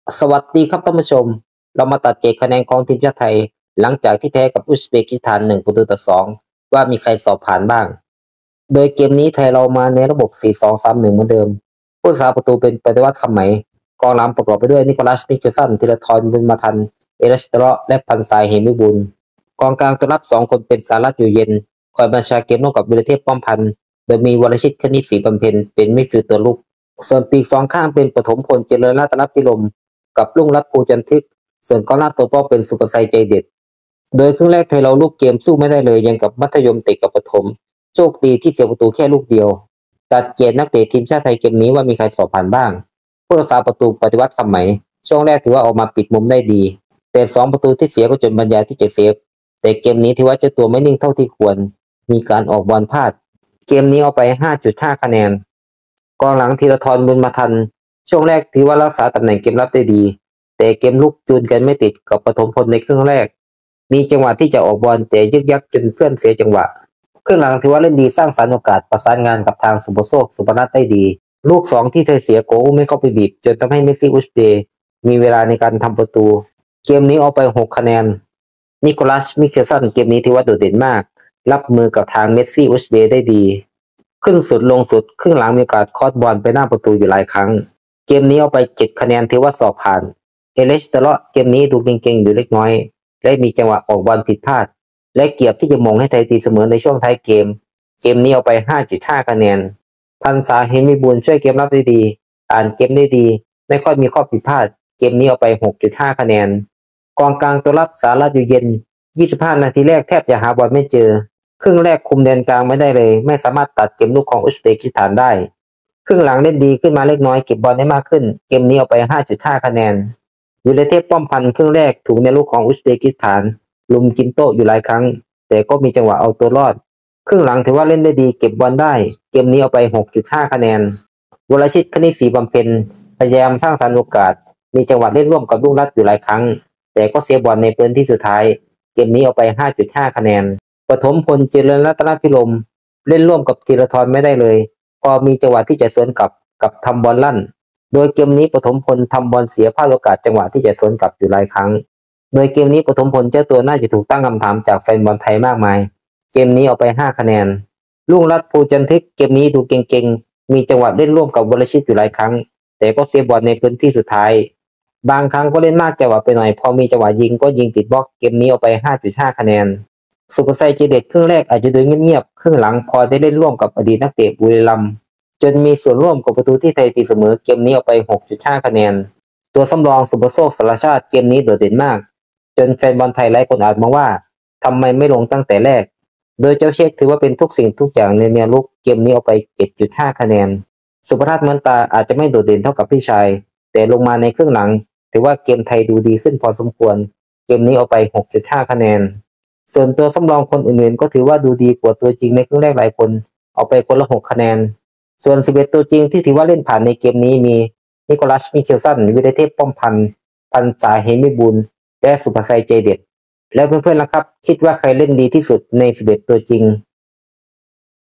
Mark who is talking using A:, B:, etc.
A: สวัสดีครับท่านผู้ชมเรามาตัดเกรดคะแนนของทีมชาติไทยหลังจากที่แพ้กับอุซเบกิสถาน1-2ว่ามีใครสอบผ่านบ้างโดยเกมนี้ไทยเรามาในระบบ4-2-3-1เหมือนเดิมผู้รักษาประตูเป็นปฏิวัติคำไหมกองหลังประกอบไปด้วยนิโคลัสมิเคลสันธีรทรบุญมาทันเอเลสเตอร์และพันสายเหมิบุญกองกลางตัวรับ2คนเป็นสารัตอยู่เย็นคอยบัญชาเกมร่วมกับวิรเทพป้อมพันธ์โดยมีวรชิตคณิตศรีบำเพ็ญเป็นมิดฟิลด์ตัวลุกส่วนปีก2ข้างเป็นปฐมพลเจริญรัตนพิรมกับรุ่งรัตน์ภูจันทึกส่วนกองหน้าตัวเป้าเป็นสุประชัยใจเด็ดโดยครึ่งแรกไทยเราลูกเกมสู้ไม่ได้เลยยังกับมัธยมเตะกับประถมโชคดีที่เสียประตูแค่ลูกเดียวตัดเกียรตินักเตะทีมชาติไทยเกมนี้ว่ามีใครสอบผ่านบ้างผู้รักษาประตูปฏิวัติคำไหมช่วงแรกถือว่าออกมาปิดมุมได้ดีแต่2ประตูที่เสียก็จนบรรยายที่จะเซฟแต่เกมนี้ถือว่าเจ้าตัวไม่นิ่งเท่าที่ควรมีการออกบอลพลาดเกมนี้เอาไป 5.5 คะแนนกองหลังธีรทรบุญมาทันช่วงแรกถือว่ารักษาตำแหน่งเกมรับได้ดีแต่เกมลุกจูนกันไม่ติดกับปฐมพลในครึ่งแรกมีจังหวะที่จะออกบอลแต่ยึกยักจนเพื่อนเสียจังหวะครึ่งหลังถือว่าเล่นดีสร้างสรรค์โอกาสประสานงานกับทางสุปโชคสุพนัทได้ดีลูก2ที่ไทยเสียโกไม่เข้าไปบีบจนทำให้เมสซี่อุซเบย์มีเวลาในการทำประตูเกมนี้เอาไป6คะแนนนิโคลัสมิเคลสันเกมนี้ถือว่าโดดเด่นมากรับมือกับทางเมสซี่อุซเบย์ได้ดีขึ้นสุดลงสุดครึ่งหลังมีโอกาสคอสบอลไปหน้าประตูอยู่หลายครั้งเกมนี้เอาไป7คะแนนถือว่าสอบผ่านเอเลสเตอร์เกมนี้ดูเก่งๆอยู่เล็กน้อยและมีจังหวะออกบอลผิดพลาดและเกียบที่จะมงให้ไทยตีเสมอในช่วงท้ายเกมนี้เอาไป 5.5 คะแนนพันษาเหมิบุญช่วยเกมรับได้ดีอ่านเกมได้ดีไม่ค่อยมีข้อผิดพลาดเกมนี้เอาไป 6.5 คะแนนกองกลางตัวรับสารัตอยู่เย็น25นาทีแรกแทบจะหาบอลไม่เจอครึ่งแรกคุมแดนกลางไม่ได้เลยไม่สามารถตัดเกมลุกของอุซเบกิสถานได้ครึ่งหลังเล่นดีขึ้นมาเล็กน้อยเก็บบอลได้มากขึ้นเกมนี้เอาไป 5.5 คะแนนวิรเทพป้อมพันธ์ครึ่งแรกถูกในลูกของอุซเบกิสถานลุมกินโต๊ะอยู่หลายครั้งแต่ก็มีจังหวะเอาตัวรอดครึ่งหลังถือว่าเล่นได้ดีเก็บบอลได้เกมนี้เอาไป 6.5 คะแนนวรชิตคณิตศรีบำเพ็ญพยายามสร้างสรรค์โอกาสมีจังหวะเล่นร่วมกับรุ่งรัตน์อยู่หลายครั้งแต่ก็เสียบอลในพื้นที่สุดท้ายเกมนี้เอาไป 5.5 คะแนนปฐมพลเจริญรัตนพิรมเล่นร่วมกับธีรทรไม่ได้เลยพอมีจังหวะที่จะสวนกลับกับทำบอลลั่นโดยเกมนี้ปฐมพลทำบอลเสียพลาดโอกาสจังหวะที่จะสวนกลับอยู่หลายครั้งโดยเกมนี้ปฐมพลเจ้าตัวน่าจะถูกตั้งคำถามจากแฟนบอลไทยมากมายเกมนี้เอาไป5คะแนนรุ่งรัตน์ภูจันทึกเกมนี้ดูเก่งๆมีจังหวะเล่นร่วมกับวรชิตอยู่หลายครั้งแต่ก็เสียบอลในพื้นที่สุดท้ายบางครั้งก็เล่นมากจังหวะไปหน่อยพอมีจังหวะยิงก็ยิงติดบล็อกเกมนี้เอาไป 5.5 คะแนนสุประชัยใจเด็ดครึ่งแรกอาจจะดูเงียบๆครึ่งหลังพอได้เล่นร่วมกับอดีตนักเตะบุรีรัมย์จนมีส่วนร่วมกับประตูที่ไทยตีเสมอเกมนี้เอาไป 6.5 คะแนนตัวสำรองสุปโชคสารชาติเกมนี้โดดเด่นมากจนแฟนบอลไทยหลายคนอาจมองว่าทำไมไม่ลงตั้งแต่แรกโดยเจ้าเชคถือว่าเป็นทุกสิ่งทุกอย่างในแนวรุกเกมนี้เอาไป 7.5 คะแนนสุภทัศน์เหมือนตาอาจจะไม่โดดเด่นเท่ากับพี่ชายแต่ลงมาในครึ่งหลังถือว่าเกมไทยดูดีขึ้นพอสมควรเกมนี้เอาไป 6.5 คะแนนส่วนตัวสำรองคนอื่นๆก็ถือว่าดูดีกว่าตัวจริงในครึ่งแรกหลายคนเอาไปคนละ6คะแนนส่วน11ตัวจริงที่ถือว่าเล่นผ่านในเกมนี้มีนิโคลัสมิเคลสันวิรเทพป้อมพันธ์พันษาเหมิบุญและสุภชัยใจเด็ดแล้วเพื่อนๆล่ะครับคิดว่าใครเล่นดีที่สุดใน11ตัวจริง